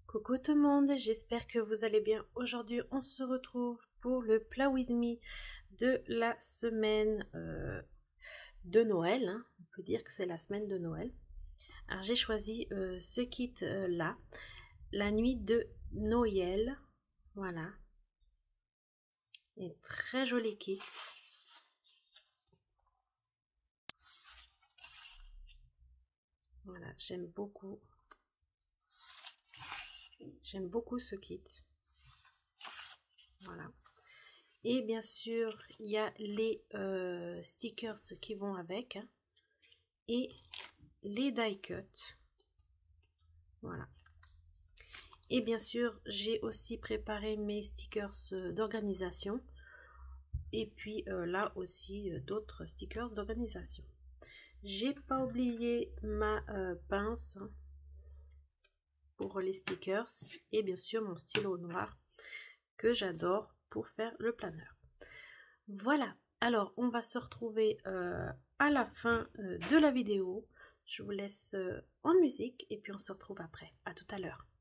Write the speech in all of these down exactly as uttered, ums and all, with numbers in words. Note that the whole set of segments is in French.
Coucou tout le monde, j'espère que vous allez bien. Aujourd'hui, on se retrouve pour le Play With Me de la semaine euh, de Noël. Hein. On peut dire que c'est la semaine de Noël. Alors, j'ai choisi euh, ce kit euh, là, la nuit de Noël. Voilà. Et très joli kit. Voilà, j'aime beaucoup. J'aime beaucoup ce kit. Voilà. Et bien sûr, il y a les euh, stickers qui vont avec. Hein, et les die cut. Voilà. Et bien sûr, j'ai aussi préparé mes stickers d'organisation. Et puis euh, là aussi, euh, d'autres stickers d'organisation. J'ai pas oublié ma euh, pince hein, pour les stickers. Et bien sûr, mon stylo noir que j'adore pour faire le planeur. Voilà. Alors, on va se retrouver euh, à la fin euh, de la vidéo. Je vous laisse euh, en musique et puis on se retrouve après. À tout à l'heure.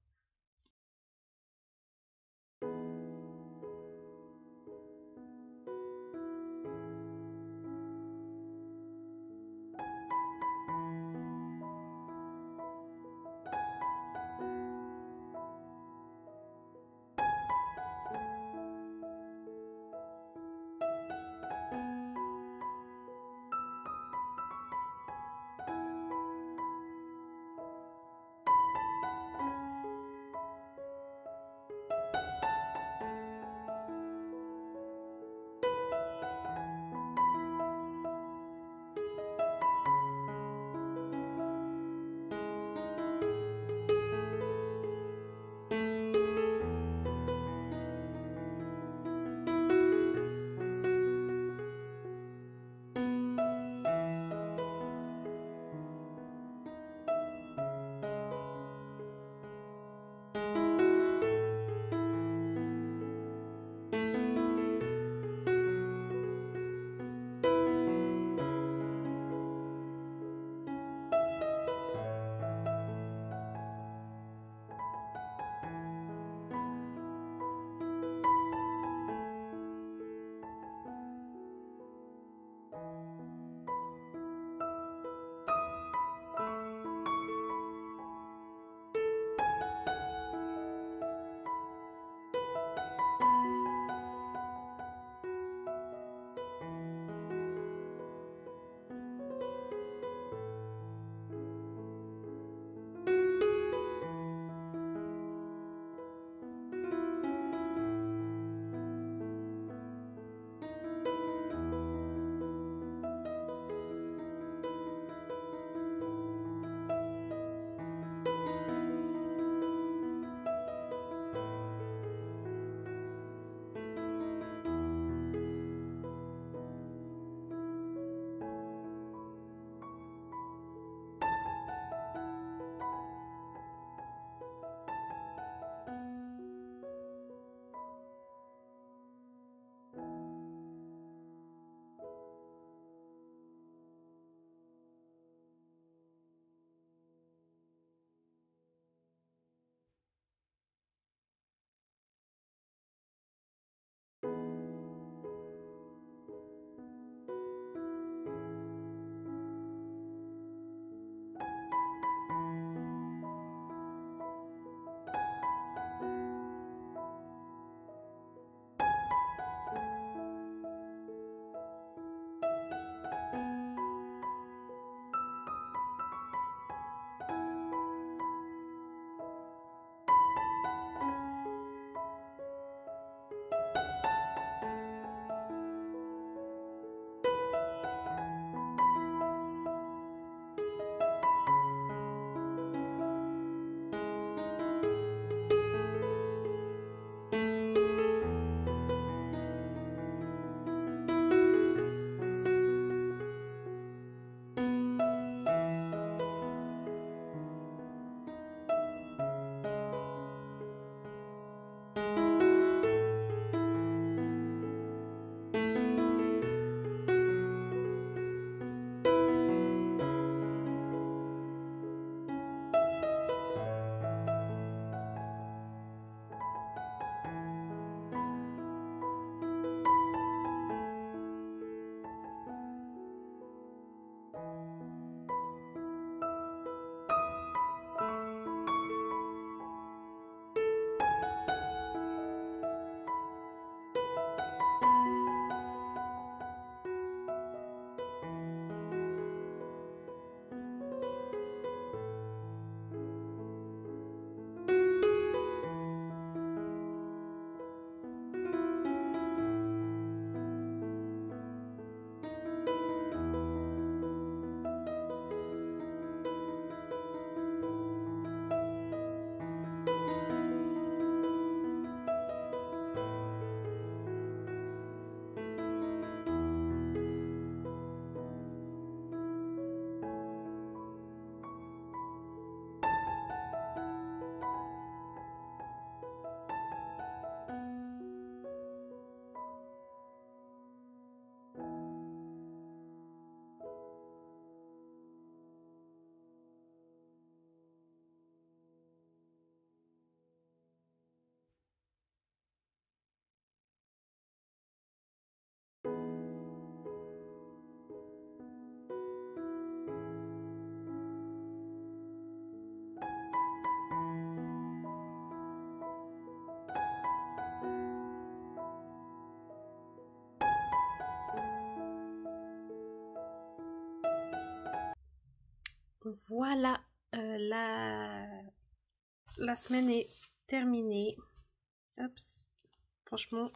voilà, euh, la, la semaine est terminée. Oups. Franchement,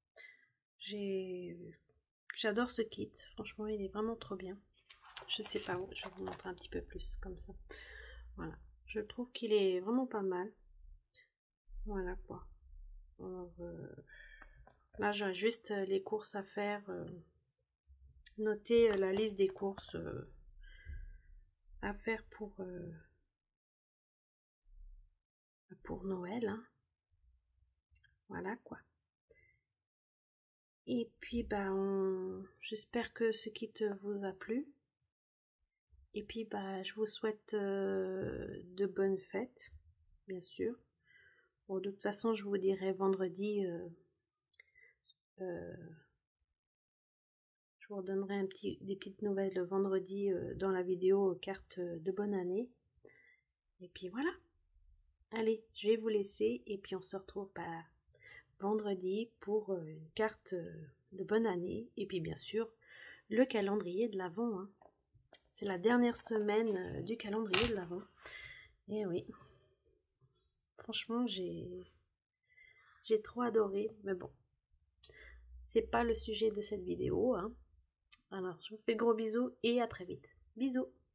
j'ai j'adore ce kit. Franchement, il est vraiment trop bien. Je sais pas où, je vais vous montrer un petit peu plus comme ça. Voilà, je trouve qu'il est vraiment pas mal. Voilà quoi. Alors, euh, là, j'ai juste les courses à faire. Euh, noter la liste des courses euh, à faire pour euh, pour Noël. Hein. Voilà quoi. Et puis bah on... j'espère que ce kit vous a plu. Et puis bah je vous souhaite euh, de bonnes fêtes, bien sûr. Bon, de toute façon, je vous dirai vendredi. Euh, euh, je vous redonnerai un petit, des petites nouvelles le vendredi euh, dans la vidéo carte de bonne année. Et puis voilà. Allez, je vais vous laisser et puis on se retrouve bah, vendredi pour euh, une carte euh, de bonne année. Et puis bien sûr, le calendrier de l'Avent. Hein. C'est la dernière semaine euh, du calendrier de l'Avent. Et oui. Franchement, j'ai j'ai trop adoré. Mais bon, c'est pas le sujet de cette vidéo. Hein. Alors, je vous fais de gros bisous et à très vite. Bisous.